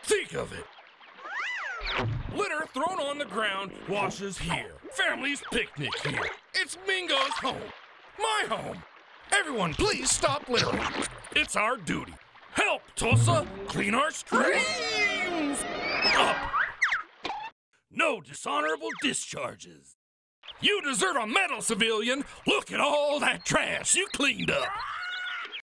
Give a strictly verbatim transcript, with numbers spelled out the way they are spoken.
Think of it. Litter thrown on the ground washes here. Families picnic here. It's Mingo's home. My home. Everyone, please stop littering. It's our duty. Help, Tulsa, clean our streams. Up. No dishonorable discharges. You deserve a medal, civilian. Look at all that trash you cleaned up.